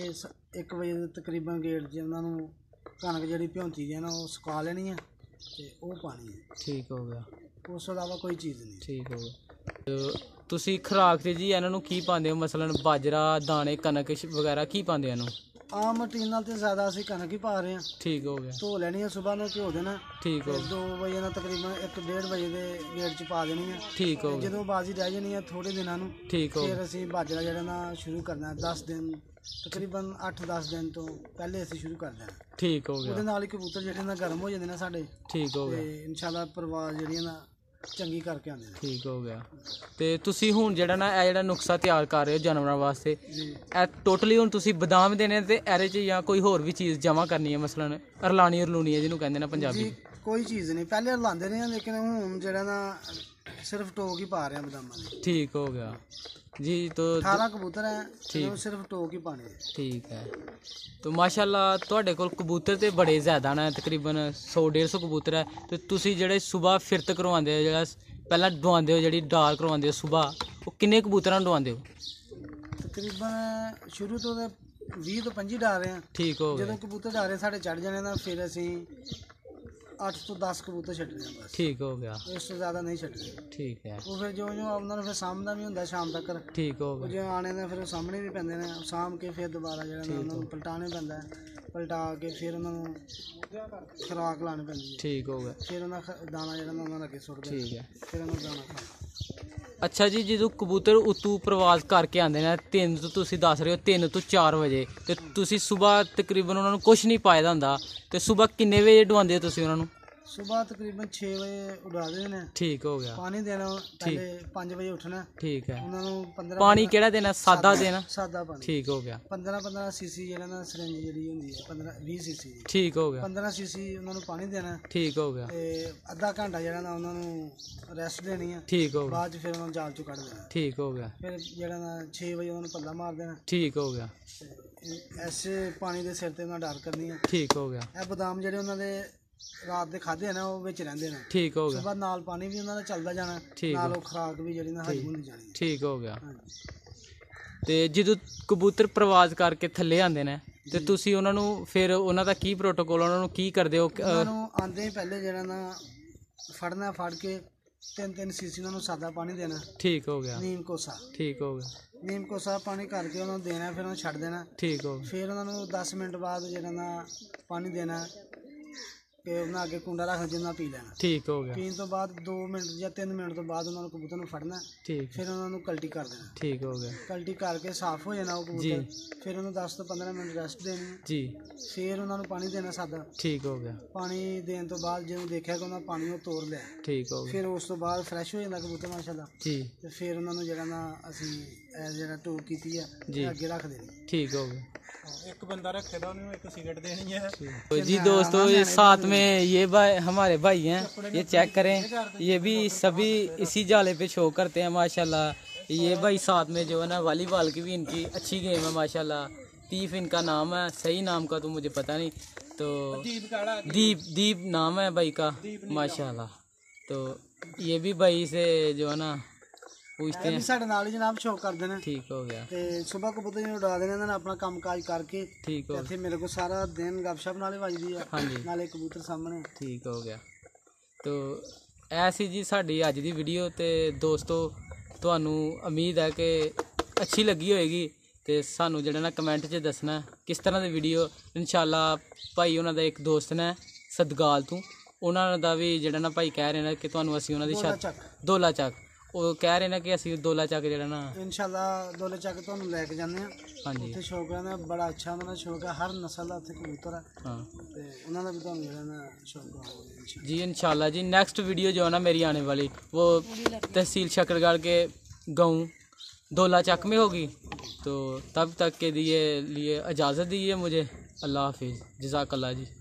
1 ਵਜੇ ਦੇ ਤਕਰੀਬਨ ਗੇਟ 'ਚ ਉਹਨਾਂ ਨੂੰ ਕਣਕ ਜਿਹੜੀ ਭਿਉਂਤੀ ਦੀ ਨਾ ਉਹ ਸੁਕਾ ਲੈਣੀ ਹੈ ਤੇ ਉਹ ਪਾਣੀ ਹੈ। ਠੀਕ ਹੋ ਗਿਆ। ਉਸ ਤੋਂ ਇਲਾਵਾ ਕੋਈ ਚੀਜ਼ ਨਹੀਂ। ਠੀਕ ਹੋ ਗਿਆ। ਤੁਸੀਂ ਖੁਰਾਕ 'ਤੇ ਜੀ ਇਹਨਾਂ ਨੂੰ ਕੀ ਪਾਉਂਦੇ ਹੋ? ਮਸਲਨ ਬਾਜਰਾ, ਦਾਣੇ, ਕਣਕ ਵਗੈਰਾ ਕੀ ਪਾਉਂਦੇ ਇਹਨੂੰ? ਆਮ ਰੂਟੀਨ ਨਾਲ ਤੇ ਜ਼ਿਆਦਾ ਅਸੀਂ ਕਣਕ ਹੀ ਪਾ ਰਹੇ ਹਾਂ। ਠੀਕ ਹੋ ਗਿਆ। ਧੋ ਲੈਣੀ ਹੈ ਸੁਬਾਹ ਨੂੰ, ਘਿਓ ਦੇਣਾ। ਠੀਕ ਹੋ 2 ਵਜੇ ਨਾਲ ਤਕਰੀਬਨ 1-1.5 ਵਜੇ ਦੇ ਗੇਟ 'ਚ ਪਾ ਦੇਣੀ ਹੈ। ਠੀਕ ਹੋ ਜਦੋਂ ਬਾਜ਼ੀ ਰਹਿ ਜਾਣੀ ਹੈ ਥੋੜੇ ਦਿਨਾਂ ਨੂੰ, ਠੀਕ ਹੋ ਫਿਰ ਅਸੀਂ ਬਾਜਰਾ ਜਿਹੜਾ ਨਾ ਸ਼ੁਰੂ ਕਰਨਾ 10 ਦਿਨ, ਤਕਰੀਬਨ 8-10 ਦਿਨ ਤੋਂ ਪਹਿਲੇ ਅਸੀਂ ਸ਼ੁਰੂ ਕਰ ਦੇਣਾ। ਠੀਕ ਹੋ ਗਿਆ। ਉਹਦੇ ਨਾਲ ਹੀ ਕਬੂਤਰ ਜਿਹੜੇ ਨਾ ਗਰਮ ਹੋ ਜਾਂਦੇ ਨੇ ਸਾਡੇ। ਠੀਕ ਹੋ ਗਿਆ। ਤੇ ਇਨਸ਼ਾਅੱਲਾ ਪਰਵਾਜ਼ ਜਿਹੜੀ ਨਾ ਚੰਗੀ ਕਰਕੇ ਆਉਂਦੇ ਨੇ। ਠੀਕ ਹੋ ਗਿਆ। ਤੇ ਤੁਸੀਂ ਹੁਣ ਜਿਹੜਾ ਨਾ ਇਹ ਜਿਹੜਾ ਨੁਕਸਾ ਤਿਆਰ ਕਰ ਰਹੇ ਹੋ ਜਾਨਵਰਾਂ ਵਾਸਤੇ, ਇਹ ਟੋਟਲੀ ਹੁਣ ਤੁਸੀਂ ਬਦਾਮ ਦੇਣੇ ਤੇ ਇਹਦੇ 'ਚ ਜਾਂ ਕੋਈ ਹੋਰ ਵੀ ਚੀਜ਼ ਜਮ੍ਹਾਂ ਕਰਨੀ ਹੈ? ਮਸਲਨ ਰਲਾਣੀ ਹੈ ਜਿਹਨੂੰ ਕਹਿੰਦੇ ਨੇ ਪੰਜਾਬੀ? ਕੋਈ ਚੀਜ਼ ਨਹੀਂ, ਪਹਿਲੇ ਰਲਾਉਂਦੇ ਰਹੇ ਲੇਕਿਨ ਹੁਣ ਜਿਹੜਾ ਨਾ ਸਿਰਫ ਟੋਕ ਹੀ ਪਾ ਰਹੇ ਬਦਾਮਾਂ ਦੀ। ਠੀਕ ਹੋ ਗਿਆ ਜੀ। तो 18 ਕਬੂਤਰ ਹੈ, ਸਿਰਫ ਟੋਕ ਹੀ ਪਾਣੇ। ਠੀਕ ਹੈ। तो ਮਾਸ਼ਾਅੱਲਾ ਤੁਹਾਡੇ ਕੋਲ ਕਬੂਤਰ ਤੇ ਬੜੇ ਜ਼ਿਆਦਾ ਨੇ, ਤਕਰੀਬਨ 100-150 ਕਬੂਤਰ ਹੈ। ਤੇ ਤੁਸੀਂ ਜਿਹੜੇ ਸਵੇਰ ਫਿਰਤ ਕਰਵਾਉਂਦੇ ਹੋ, ਜਿਹੜਾ ਪਹਿਲਾਂ ਡਵਾਉਂਦੇ ਹੋ, ਜਿਹੜੀ ਡਾਲ ਕਰਵਾਉਂਦੇ ਹੋ ਸਵੇਰ, ਉਹ ਕਿੰਨੇ ਕਬੂਤਰਾਂ ਨੂੰ ਡਵਾਉਂਦੇ ਹੋ? ਤਕਰੀਬਨ ਸ਼ੁਰੂ ਤੋਂ 20 ਤੋਂ 25 ਡਾਲ ਰਹੇ ਹਾਂ। ਠੀਕ ਹੋ ਗਿਆ। ਜਦੋਂ ਕਬੂਤਰ ਡਾਲ ਰਹੇ ਸਾਡੇ ਚੜ ਜਾਣੇ ਨਾ, ਫਿਰ ਅਸੀਂ 8 ਤੋਂ 10 ਕਬੂਤਰ ਛੱਡਦੇ ਹਾਂ ਬਸ। ਠੀਕ ਹੋ ਗਿਆ। ਇਸ ਤੋਂ ਜ਼ਿਆਦਾ ਨਹੀਂ ਛੱਡਦੇ। ਠੀਕ ਹੈ। ਉਹ ਫਿਰ ਜਿਉਂ ਉਹਨਾਂ ਨੂੰ ਫਿਰ ਸਾਂਭਣਾ ਵੀ ਹੁੰਦਾ ਸ਼ਾਮ ਤੱਕ। ਠੀਕ ਹੋ ਗਿਆ। ਜਿਉਂ ਆਣੇ ਨੇ ਫਿਰ ਉਹ ਸਾਹਮਣੇ ਵੀ ਪੈਂਦੇ ਨੇ, ਸਾਂਭ ਕੇ ਫਿਰ ਦੁਬਾਰਾ ਜਿਹੜਾ ਨਾ ਉਹਨਾਂ ਨੂੰ ਪਲਟਾਣੇ ਪੈਂਦਾ, ਪਲਟਾ ਕੇ ਫਿਰ ਉਹਨਾਂ ਨੂੰ ਖੁਰਾਕ ਲਾਉਣੀ ਪੈਂਦੀ ਹੈ। ਠੀਕ ਹੋ ਗਿਆ। ਫਿਰ ਉਹਨਾਂ ਦਾਣਾ ਜਿਹੜਾ ਨਾ ਉਹਨਾਂ ਅੱਗੇ ਸੁੱਟਦੇ। ਠੀਕ ਹੈ। ਫਿਰ ਉਹਨਾਂ ਦਾਣਾ ਖਾਣਾ। ਅੱਛਾ ਜੀ, ਜਦੋਂ ਕਬੂਤਰ ਉਤੋਂ ਪ੍ਰਵਾਜ਼ ਕਰਕੇ ਆਉਂਦੇ ਨੇ 3 ਤੋਂ, ਤੁਸੀਂ ਦੱਸ ਰਹੇ ਹੋ 3 ਤੋਂ 4 ਵਜੇ, ਤੇ ਤੁਸੀਂ ਸਵੇਰ ਤਕਰੀਬਨ ਉਹਨਾਂ ਨੂੰ ਕੁਛ ਨਹੀਂ ਪਾਇਦਾ ਹੁੰਦਾ, ਤੇ ਸਵੇਰ ਕਿੰਨੇ ਵਜੇ ਡਵਾਉਂਦੇ ਹੋ ਤੁਸੀਂ ਉਹਨਾਂ ਨੂੰ? ਸੁਬਾਹ ਤਕਰੀਬਨ 6 ਵਜੇ ਉਡਾ ਦੇਣੇ ਨੇ। ਠੀਕ ਹੋ ਗਿਆ। ਪਾਣੀ ਦੇਣਾ, ਪਹਿਲੇ 5 ਵਜੇ ਉੱਠਣਾ। ਠੀਕ ਹੈ। ਉਹਨਾਂ ਨੂੰ 15 ਪਾਣੀ ਕਿਹੜਾ ਦੇਣਾ? ਸਾਦਾ ਦੇਣਾ? ਸਾਦਾ ਪਾਣੀ। ਠੀਕ ਹੋ ਗਿਆ। 15-15 ਸੀਸੀ ਜਿਹੜਾ ਨਾ ਸਿਰਿੰਜ ਜਿਹੜੀ ਹੁੰਦੀ ਹੈ 15-20 ਸੀਸੀ ਦੀ। ਠੀਕ ਹੋ ਗਿਆ। 15 ਸੀਸੀ ਉਹਨਾਂ ਨੂੰ ਪਾਣੀ ਦੇਣਾ। ਠੀਕ ਹੋ ਗਿਆ। ਤੇ ਅੱਧਾ ਘੰਟਾ ਜਿਹੜਾ ਨਾ ਉਹਨਾਂ ਨੂੰ ਰੈਸਟ ਦੇਣੀ ਹੈ। ਠੀਕ ਹੋ ਗਿਆ। ਬਾਅਦ ਚ ਫਿਰ ਉਹਨਾਂ ਨੂੰ ਜਾਲ ਚੋਂ ਕੱਢ ਦੇਣਾ। ਠੀਕ ਹੋ ਗਿਆ। ਫਿਰ ਜਿਹੜਾ ਨਾ 6 ਵਜੇ ਉਹਨਾਂ ਨੂੰ ਪੱਲਾ ਮਾਰ ਦੇਣਾ। ਠੀਕ ਹੋ ਗਿਆ। ਐਸੇ ਪਾਣੀ ਦੇ ਸਿਰ ਤੇ ਉਹਨਾਂ ਡਰ ਕਰਨੀ ਹੈ। ਠੀਕ ਹੋ ਗਿਆ। ਇਹ ਬਦਾਮ ਜਿਹੜੇ ਉਹਨਾਂ ਦੇ ਰਾਤ ਦੇ ਖਾਦੇ ਨਾ ਉਹ ਵਿੱਚ ਰਹਿੰਦੇ ਨੇ। ਠੀਕ ਹੋ ਗਿਆ। ਸੁਬਾਹ ਨਾਲ ਪਾਣੀ ਵੀ ਉਹਨਾਂ ਦਾ ਚੱਲਦਾ ਜਾਣਾ, ਨਾਲ ਉਹ ਖੁਰਾਕ ਵੀ ਜਿਹੜੀ ਨਾ ਹਜਮ ਹੁੰਦੀ ਜਾਣੀ। ਠੀਕ ਹੋ ਗਿਆ। ਤੇ ਜਦੋਂ ਕਬੂਤਰ ਪ੍ਰਵਾਜ਼ ਕਰਕੇ ਥੱਲੇ ਆਉਂਦੇ ਨੇ ਤੇ ਤੁਸੀਂ ਉਹਨਾਂ ਨੂੰ ਫਿਰ ਉਹਨਾਂ ਦਾ ਕੀ ਪ੍ਰੋਟੋਕੋਲ, ਉਹਨਾਂ ਨੂੰ ਕੀ ਕਰਦੇ ਹੋ? ਉਹਨਾਂ ਨੂੰ ਆਉਂਦੇ ਹੀ ਪਹਿਲੇ ਜਿਹੜਾ ਨਾ ਫੜਨਾ, ਫੜ ਕੇ 3-3 ਸੀਸੀ ਉਹਨਾਂ ਨੂੰ ਸਾਦਾ ਪਾਣੀ ਦੇਣਾ। ਠੀਕ ਹੋ ਗਿਆ। ਨੀਮ ਕੋਸਾ। ਠੀਕ ਹੋ ਗਿਆ। ਨੀਮ ਕੋਸਾ ਪਾਣੀ ਕਰਕੇ ਉਹਨਾਂ ਨੂੰ ਦੇਣਾ, ਫਿਰ ਉਹਨਾਂ ਨੂੰ ਛੱਡ ਦੇਣਾ। ਠੀਕ ਹੋ ਗਿਆ। ਫਿਰ ਉਹਨਾਂ ਨੂੰ 10 ਮਿੰਟ ਬਾਅਦ ਜਿਹੜਾ ਨਾ ਪਾਣੀ ਦੇਣਾ ਕਿ ਉਹਨਾਂ ਅੱਗੇ ਕੁੰਡਾ ਰੱਖ ਜਿੰਨਾ ਪੀ ਲੈਣਾ। ਠੀਕ ਹੋ ਗਿਆ। ਪੀਣ ਤੋਂ ਬਾਅਦ 2 ਮਿੰਟ ਜਾਂ 3 ਮਿੰਟ ਤੋਂ ਬਾਅਦ ਉਹਨਾਂ ਨੂੰ ਕਬੂਤਰ ਨੂੰ ਫੜਨਾ। ਠੀਕ। ਫਿਰ ਉਹਨਾਂ ਨੂੰ ਕਲਟੀ ਕਰ ਦੇਣਾ। ਠੀਕ ਹੋ ਗਿਆ। ਕਲਟੀ ਕਰਕੇ ਸਾਫ਼ ਹੋ ਜਾਣਾ ਉਹ ਕਬੂਤਰ। ਫਿਰ ਉਹਨੂੰ 10 ਤੋਂ 15 ਮਿੰਟ ਰੈਸਟ ਦੇਣੀ ਜੀ। ਫਿਰ ਉਹਨਾਂ ਨੂੰ ਪਾਣੀ ਦੇਣਾ ਸਾਦਾ। ਠੀਕ ਹੋ ਗਿਆ। ਪਾਣੀ ਦੇਣ ਤੋਂ ਬਾਅਦ ਜਦੋਂ ਦੇਖਿਆ ਕਿ ਉਹਨਾਂ ਪਾਣੀ ਉਹ ਤੋੜ ਲਿਆ। ਠੀਕ ਹੋ ਗਿਆ। ਫਿਰ ਉਸ ਤੋਂ ਬਾਅਦ ਫਰੈਸ਼ ਹੋ ਜਾਂਦਾ ਕਬੂਤਰ ਮਾਸ਼ਾਅੱਲਾ ਜੀ। ਤੇ ਫਿਰ ਉਹਨਾਂ ਨੂੰ ਜਿਹੜਾ ਨਾ ਅਸੀਂ ਜਿਹੜਾ ਟੋਕ ਕੀਤੀ ਹੈ ਅੱਗੇ ਰੱਖ ਦੇਣੀ। ठीक हो गया। एक बंदा रखे था उन्हें एक सिगरेट देनी है। तो जी दोस्तों, ये साथ में ये भाई हमारे भाई हैं, ये चेक करें, ये भी सभी इसी जाले पे शो करते हैं माशाल्लाह। ये भाई साथ में जो है ना वॉलीबॉल की भी इनकी अच्छी गेम है माशाल्लाह। तीफ इनका नाम है, सही नाम का तो मुझे पता नहीं, तो दीप नाम है भाई का माशाल्लाह। तो ये भी भाई से जो है ना पूछते हैं, साडे नाल ही जनाब शो कर देना। ठीक हो गया। ते सुबह कबूतर जिन्हें उड़ा देने ना अपना काम काज करके। ठीक हो। फिर मेरे को सारा दिन गपशप नाले वजदी है। हाँ जी। नाले कबूतर सामने। ठीक हो गया। तो ऐसी जी साडी अज दी वीडियो। ते दोस्तों तुहानू उम्मीद है कि अच्छी लगी होएगी, ते सानू जिहड़ा ना कमेंट च दसना किस तरह दी वीडियो। इंशाअल्लाह भाई उन्हां दा एक दोस्त ने सदगाल तो, उन्हां दा भी जिहड़ा ना भाई कह रहे ने कि तुहानू असीं उन्हां दी छत दोला चक, ਉਹ ਕਹਿ ਰਹੇ ਨੇ ਕਿ ਅਸੀਂ ਦੋਲਾ ਚੱਕ ਜਿਹੜਾ ਨਾ ਇਨਸ਼ਾਅੱਲਾ ਦੋਲੇ ਚੱਕ ਤੁਹਾਨੂੰ ਲੈ ਕੇ ਜਾਂਦੇ ਹਾਂ। ਹਾਂਜੀ। ਉੱਥੇ ਸ਼ੌਕ ਹੈ ਨਾ ਬੜਾ ਅੱਛਾ, ਉਹਨਾਂ ਦਾ ਸ਼ੌਕ ਹੈ, ਹਰ ਨਸਲ ਦਾ ਉੱਥੇ ਕਬੂਤਰ ਹੈ। ਹਾਂ। ਤੇ ਉਹਨਾਂ ਦਾ ਵੀ ਤੁਹਾਨੂੰ ਜਿਹੜਾ ਨਾ ਸ਼ੌਕ ਹੋਵੇਗਾ ਜੀ इंशाल्लाह जी। नेक्स्ट वीडियो जो है ना मेरी आने वाली वो तहसील शकरगढ़ के गाँव दोला चक में होगी। तो तब तक के लिए इजाज़त दीजिए मुझे। अल्लाह हाफिज़, जज़ाकल्लाह जी।